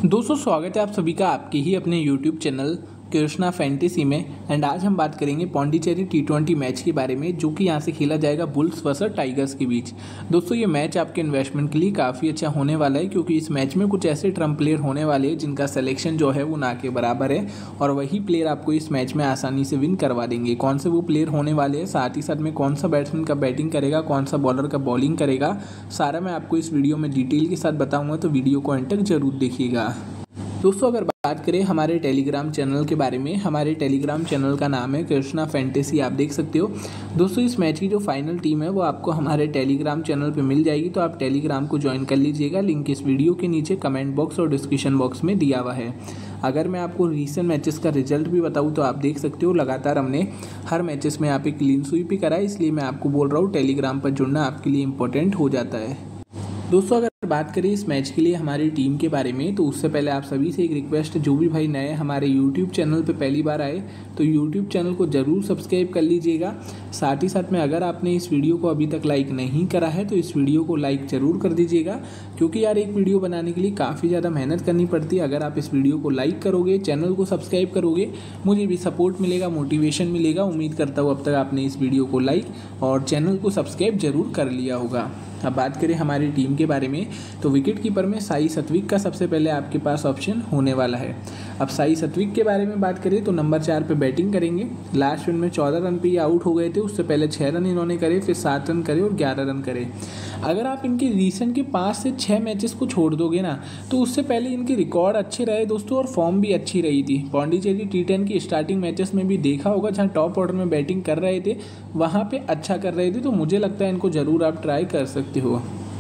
दोस्तों स्वागत है आप सभी का आपके ही अपने YouTube चैनल कृष्णा फैंटेसी में। एंड आज हम बात करेंगे पौंडीचेरी T20 मैच के बारे में, जो कि यहाँ से खेला जाएगा बुल्स वर्सेस टाइगर्स के बीच। दोस्तों ये मैच आपके इन्वेस्टमेंट के लिए काफ़ी अच्छा होने वाला है, क्योंकि इस मैच में कुछ ऐसे ट्रम्प प्लेयर होने वाले हैं जिनका सिलेक्शन जो है वो ना के बराबर है, और वही प्लेयर आपको इस मैच में आसानी से विन करवा देंगे। कौन से वो प्लेयर होने वाले हैं, साथ ही साथ में कौन सा बैट्समैन का बैटिंग करेगा, कौन सा बॉलर का बॉलिंग करेगा, सारा मैं आपको इस वीडियो में डिटेल के साथ बताऊँगा, तो वीडियो को एंड तक जरूर देखिएगा। दोस्तों अगर बात करें हमारे टेलीग्राम चैनल के बारे में, हमारे टेलीग्राम चैनल का नाम है कृष्णा फैंटेसी, आप देख सकते हो। दोस्तों इस मैच की जो फाइनल टीम है वो आपको हमारे टेलीग्राम चैनल पे मिल जाएगी, तो आप टेलीग्राम को ज्वाइन कर लीजिएगा। लिंक इस वीडियो के नीचे कमेंट बॉक्स और डिस्क्रिप्शन बॉक्स में दिया हुआ है। अगर मैं आपको रीसेंट मैचेस का रिजल्ट भी बताऊँ तो आप देख सकते हो, लगातार हमने हर मैचेस में यहाँ पे क्लीन स्वीप ही करा है, इसलिए मैं आपको बोल रहा हूँ टेलीग्राम पर जुड़ना आपके लिए इंपॉर्टेंट हो जाता है। दोस्तों अगर बात करें इस मैच के लिए हमारी टीम के बारे में, तो उससे पहले आप सभी से एक रिक्वेस्ट, जो भी भाई नए हमारे YouTube चैनल पे पहली बार आए तो YouTube चैनल को ज़रूर सब्सक्राइब कर लीजिएगा। साथ ही साथ में अगर आपने इस वीडियो को अभी तक लाइक नहीं करा है तो इस वीडियो को लाइक ज़रूर कर दीजिएगा, क्योंकि यार एक वीडियो बनाने के लिए काफ़ी ज़्यादा मेहनत करनी पड़ती है। अगर आप इस वीडियो को लाइक करोगे, चैनल को सब्सक्राइब करोगे, मुझे भी सपोर्ट मिलेगा, मोटिवेशन मिलेगा। उम्मीद करता हूँ अब तक आपने इस वीडियो को लाइक और चैनल को सब्सक्राइब जरूर कर लिया होगा। अब बात करें हमारी टीम के बारे में, तो विकेट कीपर में साई सत्विक का सबसे पहले आपके पास ऑप्शन होने वाला है। अब साई सत्विक के बारे में बात करें तो नंबर 4 पे बैटिंग करेंगे। लास्ट रन में 14 रन पे ये आउट हो गए थे, उससे पहले 6 रन इन्होंने करे, फिर 7 रन करे और 11 रन करे। अगर आप इनके रीसेंट के 5 से 6 मैचेस को छोड़ दोगे ना, तो उससे पहले इनके रिकॉर्ड अच्छे रहे दोस्तों, और फॉर्म भी अच्छी रही थी। पौंडीचेरी T10 की स्टार्टिंग मैचेस में भी देखा होगा, जहाँ टॉप ऑर्डर में बैटिंग कर रहे थे वहाँ पे अच्छा कर रहे थे, तो मुझे लगता है इनको ज़रूर आप ट्राई कर सकते हो।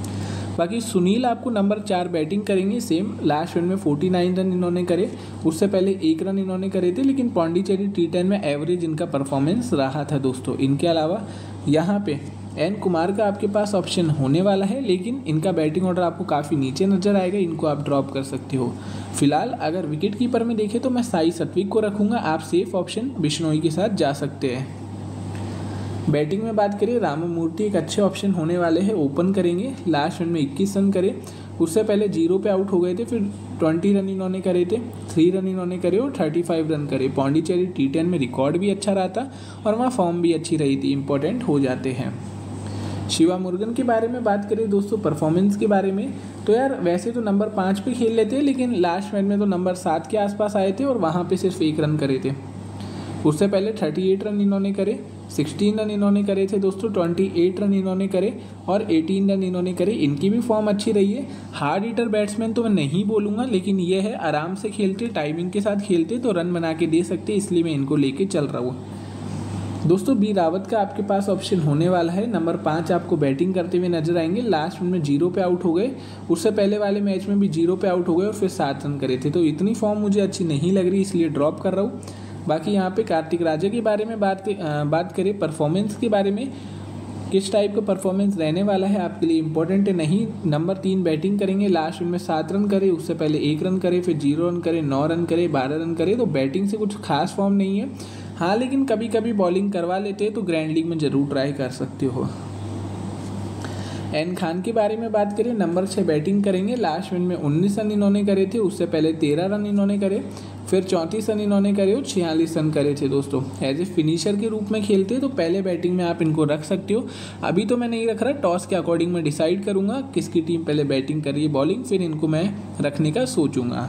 बाकी सुनील आपको नंबर 4 बैटिंग करेंगे। सेम लास्ट रन में 49 रन इन्होंने करे, उससे पहले 1 रन इन्होंने करे थे, लेकिन पौंडीचेरी T10 में एवरेज इनका परफॉर्मेंस रहा था दोस्तों। इनके अलावा यहाँ पे एन कुमार का आपके पास ऑप्शन होने वाला है, लेकिन इनका बैटिंग ऑर्डर आपको काफ़ी नीचे नजर आएगा, इनको आप ड्रॉप कर सकते हो। फिलहाल अगर विकेट कीपर में देखें तो मैं साई सत्विक को रखूँगा, आप सेफ ऑप्शन बिश्नोई के साथ जा सकते हैं। बैटिंग में बात करें, राममूर्ति एक अच्छे ऑप्शन होने वाले हैं, ओपन करेंगे। लास्ट रन में 21 रन करे, उससे पहले 0 पे आउट हो गए थे, फिर 20 रन इन्होंने करे थे, 3 रन इन्होंने करे और 35 रन करे। पौंडीचेरी T10 में रिकॉर्ड भी अच्छा रहा था और वहाँ फॉर्म भी अच्छी रही थी, इंपॉर्टेंट हो जाते हैं। शिवा मुर्गन के बारे में बात करें दोस्तों, परफॉर्मेंस के बारे में, तो यार वैसे तो नंबर 5 पे खेल लेते हैं, लेकिन लास्ट मैच में तो नंबर 7 के आसपास आए थे और वहाँ पे सिर्फ 1 रन करे थे। उससे पहले 38 रन इन्होंने करे, 16 रन इन्होंने करे थे दोस्तों, 28 रन इन्होंने करे और 18 रन इन्होंने करे। इनकी भी फॉर्म अच्छी रही है। हार्ड हिटर बैट्समैन तो मैं नहीं बोलूँगा, लेकिन ये है आराम से खेलते, टाइमिंग के साथ खेलते तो रन बना के दे सकते, इसलिए मैं इनको लेके चल रहा हूँ दोस्तों। बी रावत का आपके पास ऑप्शन होने वाला है। नंबर 5 आपको बैटिंग करते हुए नजर आएंगे। लास्ट में 0 पे आउट हो गए, उससे पहले वाले मैच में भी 0 पे आउट हो गए और फिर 7 रन करे थे, तो इतनी फॉर्म मुझे अच्छी नहीं लग रही, इसलिए ड्रॉप कर रहा हूँ। बाकी यहाँ पे कार्तिक राजा के बारे में बात करें, परफॉर्मेंस के बारे में, किस टाइप का परफॉर्मेंस रहने वाला है आपके लिए इंपॉर्टेंट है नहीं। नंबर 3 बैटिंग करेंगे, लास्ट में 7 रन करे, उससे पहले 1 रन करे, फिर 0 रन करे, 9 रन करे, 12 रन करे, तो बैटिंग से कुछ खास फॉर्म नहीं है। हाँ लेकिन कभी कभी बॉलिंग करवा लेते हैं, तो ग्रैंड लीग में ज़रूर ट्राई कर सकते हो। एन खान के बारे में बात करें, नंबर 6 बैटिंग करेंगे। लास्ट रन में 19 रन इन्होंने करे थे, उससे पहले 13 रन इन्होंने करे, फिर 34 रन इन्होंने करे और 46 रन करे थे दोस्तों। एज ए फिनिशर के रूप में खेलते तो पहले बैटिंग में आप इनको रख सकते हो। अभी तो मैं नहीं रख रहा, टॉस के अकॉर्डिंग मैं डिसाइड करूँगा किसकी टीम पहले बैटिंग कर रही है, बॉलिंग, फिर इनको मैं रखने का सोचूंगा।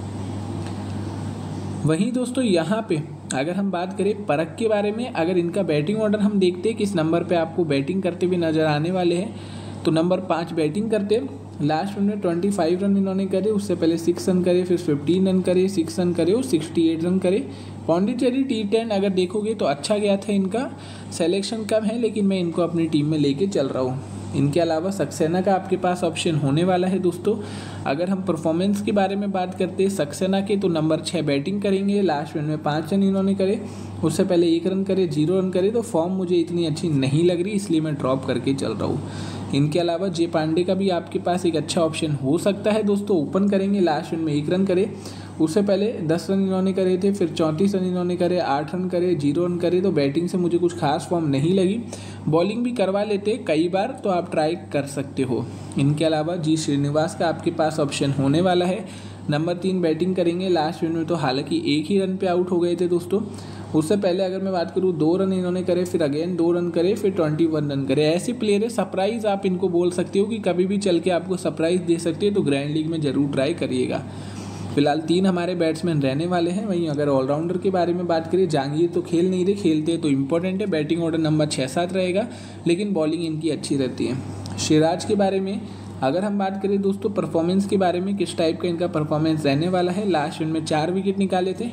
वहीं दोस्तों यहाँ पे अगर हम बात करें परख के बारे में, अगर इनका बैटिंग ऑर्डर हम देखते हैं किस नंबर पे आपको बैटिंग करते हुए नजर आने वाले हैं, तो नंबर 5 बैटिंग करते हैं। लास्ट रन में 25 रन इन्होंने करे, उससे पहले 6 रन करे, फिर 15 रन करे, 6 रन करे और 68 रन करे। पौंडीचेरी T10 अगर देखोगे तो अच्छा गया था, इनका सिलेक्शन कम है, लेकिन मैं इनको अपनी टीम में लेके चल रहा हूँ। इनके अलावा सक्सेना का आपके पास ऑप्शन होने वाला है दोस्तों। अगर हम परफॉर्मेंस के बारे में बात करते हैं सक्सेना के, तो नंबर 6 बैटिंग करेंगे। लास्ट रन में 5 रन इन्होंने करे, उससे पहले 1 रन करे, 0 रन करे, तो फॉर्म मुझे इतनी अच्छी नहीं लग रही, इसलिए मैं ड्रॉप करके चल रहा हूँ। इनके अलावा जे पांडे का भी आपके पास एक अच्छा ऑप्शन हो सकता है दोस्तों। ओपन करेंगे, लास्ट रन में 1 रन करे, उससे पहले 10 रन इन्होंने करे थे, फिर 34 रन इन्होंने करे, 8 रन करे, 0 रन करे, तो बैटिंग से मुझे कुछ खास फॉर्म नहीं लगी। बॉलिंग भी करवा लेते कई बार, तो आप ट्राई कर सकते हो। इनके अलावा जी श्रीनिवास का आपके पास ऑप्शन होने वाला है। नंबर 3 बैटिंग करेंगे लास्ट ओवर में, तो हालांकि एक ही रन पे आउट हो गए थे दोस्तों। उससे पहले अगर मैं बात करूँ 2 रन इन्होंने करे, फिर अगेन 2 रन करे, फिर 21 रन करे। ऐसे प्लेयर है, सरप्राइज आप इनको बोल सकते हो कि कभी भी चल के आपको सरप्राइज दे सकते हैं, तो ग्रैंड लीग में ज़रूर ट्राई करिएगा। फिलहाल 3 हमारे बैट्समैन रहने वाले हैं। वहीं अगर ऑलराउंडर के बारे में बात करें, जहांगीर तो खेल नहीं रहे, खेलते तो इंपॉर्टेंट है। बैटिंग ऑर्डर नंबर 6-7 रहेगा, लेकिन बॉलिंग इनकी अच्छी रहती है। सिराज के बारे में अगर हम बात करें दोस्तों, परफॉर्मेंस के बारे में किस टाइप का इनका परफॉर्मेंस रहने वाला है, लास्ट में 4 विकेट निकाले थे।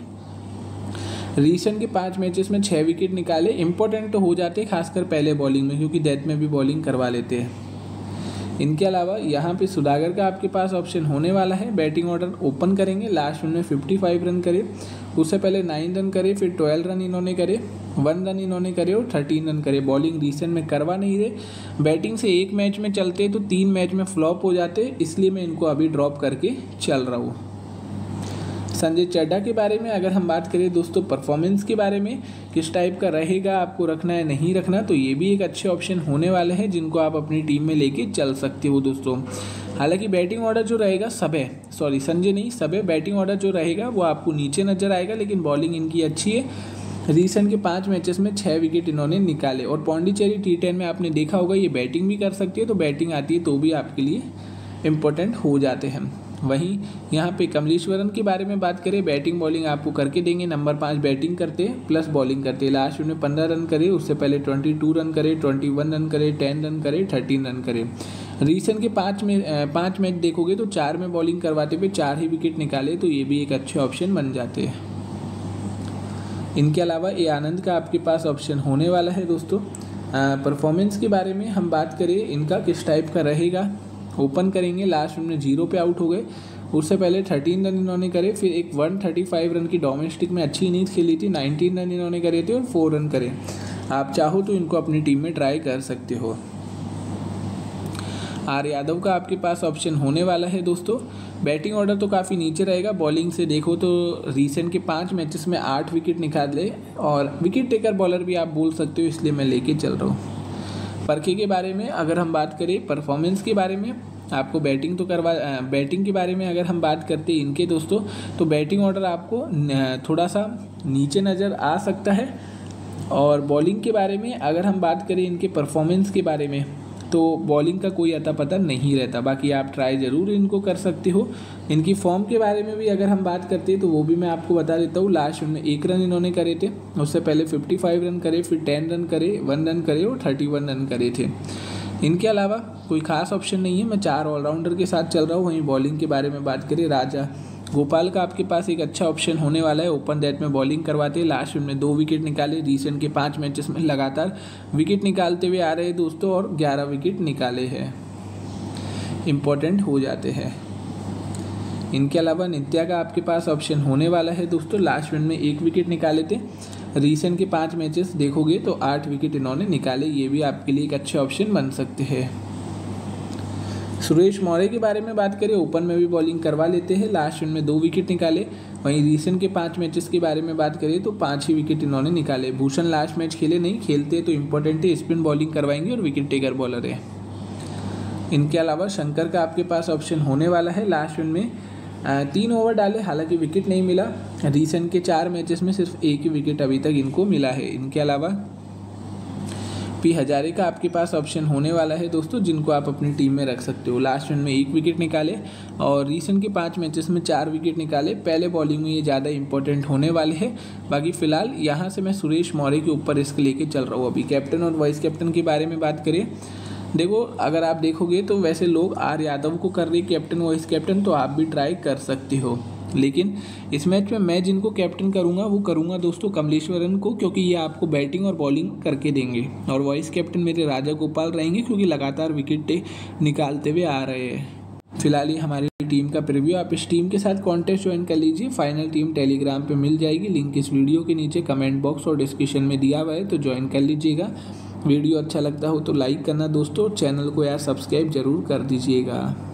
रीसेंट के 5 मैचेस में 6 विकेट निकाले। इंपॉर्टेंट तो हो जाते हैं खासकर पहले बॉलिंग में, क्योंकि डेथ में भी बॉलिंग करवा लेते हैं। इनके अलावा यहाँ पे सुधागर का आपके पास ऑप्शन होने वाला है। बैटिंग ऑर्डर ओपन करेंगे, लास्ट में 55 रन करे, उससे पहले 9 रन करे, फिर 12 रन इन्होंने करे, 1 रन इन्होंने करे और 13 रन करे। बॉलिंग रिसेंट में करवा नहीं रहे। बैटिंग से 1 मैच में चलते तो 3 मैच में फ्लॉप हो जाते, इसलिए मैं इनको अभी ड्रॉप करके चल रहा हूँ। संजय चड्ढा के बारे में अगर हम बात करें दोस्तों, परफॉर्मेंस के बारे में किस टाइप का रहेगा, आपको रखना है नहीं रखना, तो ये भी एक अच्छे ऑप्शन होने वाले हैं जिनको आप अपनी टीम में लेके चल सकते हो दोस्तों। हालांकि बैटिंग ऑर्डर जो रहेगा संजय नहीं सबे बैटिंग ऑर्डर जो रहेगा वो आपको नीचे नजर आएगा, लेकिन बॉलिंग इनकी अच्छी है। रीसेंट के 5 मैचेस में 6 विकेट इन्होंने निकाले। और पौंडीचेरी T10 में आपने देखा होगा ये बैटिंग भी कर सकती है, तो बैटिंग आती है तो भी आपके लिए इम्पोर्टेंट हो जाते हैं। वहीं यहाँ पे कमलेश्वरन के बारे में बात करें, बैटिंग बॉलिंग आपको करके देंगे। नंबर 5 बैटिंग करते प्लस बॉलिंग करते। लास्ट में 15 रन करे, उससे पहले 22 रन करे, 21 रन करे, 10 रन करे, 13 रन करे। रीसेंट के 5 मैच देखोगे तो 4 में बॉलिंग करवाते हुए 4 ही विकेट निकाले, तो ये भी एक अच्छे ऑप्शन बन जाते हैं। इनके अलावा ए आनंद का आपके पास ऑप्शन होने वाला है दोस्तों। परफॉर्मेंस के बारे में हम बात करें, इनका किस टाइप का रहेगा, ओपन करेंगे, लास्ट में 0 पे आउट हो गए, उससे पहले 13 रन इन्होंने करे, फिर एक 135 रन की डोमेस्टिक में अच्छी इनिंग्स खेली थी, 19 रन इन्होंने करे थे और 4 रन करे। आप चाहो तो इनको अपनी टीम में ट्राई कर सकते हो। आर यादव का आपके पास ऑप्शन होने वाला है दोस्तों। बैटिंग ऑर्डर तो काफ़ी नीचे रहेगा। बॉलिंग से देखो तो रीसेंट के 5 मैचेस में 8 विकेट निकाले और विकेट टेकर बॉलर भी आप बोल सकते हो, इसलिए मैं लेके चल रहा हूँ। परखे के बारे में अगर हम बात करें, परफॉर्मेंस के बारे में आपको बैटिंग के बारे में अगर हम बात करते हैं इनके दोस्तों, तो बैटिंग ऑर्डर आपको थोड़ा सा नीचे नज़र आ सकता है। और बॉलिंग के बारे में अगर हम बात करें इनके परफॉर्मेंस के बारे में, तो बॉलिंग का कोई अता पता नहीं रहता। बाकी आप ट्राई ज़रूर इनको कर सकते हो। इनकी फॉर्म के बारे में भी अगर हम बात करते हैं तो वो भी मैं आपको बता देता हूँ। लास्ट में 1 रन इन्होंने करे थे, उससे पहले 55 रन करे, फिर 10 रन करे, 1 रन करे और 31 रन करे थे। इनके अलावा कोई खास ऑप्शन नहीं है, मैं 4 ऑलराउंडर के साथ चल रहा हूँ। वहीं बॉलिंग के बारे में बात करें, राजा गोपाल का आपके पास एक अच्छा ऑप्शन होने वाला है। ओपन डेथ में बॉलिंग करवाते, लास्ट में 2 विकेट निकाले। रीसेंट के 5 मैचेस में लगातार विकेट निकालते हुए आ रहे हैं दोस्तों, और 11 विकेट निकाले हैं, इम्पोर्टेंट हो जाते हैं। इनके अलावा नित्या का आपके पास ऑप्शन होने वाला है दोस्तों। लास्ट में 1 विकेट निकाले थे। रीसेंट के 5 मैचेस देखोगे तो 8 विकेट इन्होंने निकाले, ये भी आपके लिए एक अच्छे ऑप्शन बन सकते हैं। सुरेश मौर्य के बारे में बात करें, ओपन में भी बॉलिंग करवा लेते हैं। लास्ट में 2 विकेट निकाले। वहीं रीसेंट के 5 मैचेस के बारे में बात करें तो 5 ही विकेट इन्होंने निकाले। भूषण लास्ट मैच खेले नहीं, खेलते तो इंपॉर्टेंट है, स्पिन बॉलिंग करवाएंगे और विकेट टेकर बॉलर है। इनके अलावा शंकर का आपके पास ऑप्शन होने वाला है। लास्ट में 3 ओवर डाले, हालांकि विकेट नहीं मिला। रीसेंट के 4 मैचेस में सिर्फ 1 ही विकेट अभी तक इनको मिला है। इनके अलावा पी हजारे का आपके पास ऑप्शन होने वाला है दोस्तों, जिनको आप अपनी टीम में रख सकते हो। लास्ट में 1 विकेट निकाले और रीसेंट के 5 मैचेस में 4 विकेट निकाले। पहले बॉलिंग में ये ज़्यादा इंपॉर्टेंट होने वाले हैं। बाकी फिलहाल यहाँ से मैं सुरेश मौर्य के ऊपर रिस्क लेके चल रहा हूँ। अभी कैप्टन और वाइस कैप्टन के बारे में बात करें, देखो अगर आप देखोगे तो वैसे लोग आर यादव को कर रहे कैप्टन वाइस कैप्टन, तो आप भी ट्राई कर सकते हो। लेकिन इस मैच में मैं जिनको कैप्टन करूंगा वो करूंगा दोस्तों कमलेश्वरन को, क्योंकि ये आपको बैटिंग और बॉलिंग करके देंगे। और वाइस कैप्टन मेरे राजा गोपाल रहेंगे, क्योंकि लगातार विकेट निकालते हुए आ रहे हैं। फिलहाल ये हमारी टीम का प्रीव्यू। आप इस टीम के साथ कॉन्टेस्ट ज्वाइन कर लीजिए। फाइनल टीम टेलीग्राम पे मिल जाएगी, लिंक इस वीडियो के नीचे कमेंट बॉक्स और डिस्क्रिप्शन में दिया हुआ है, तो ज्वाइन कर लीजिएगा। वीडियो अच्छा लगता हो तो लाइक करना दोस्तों, चैनल को यार सब्सक्राइब जरूर कर दीजिएगा।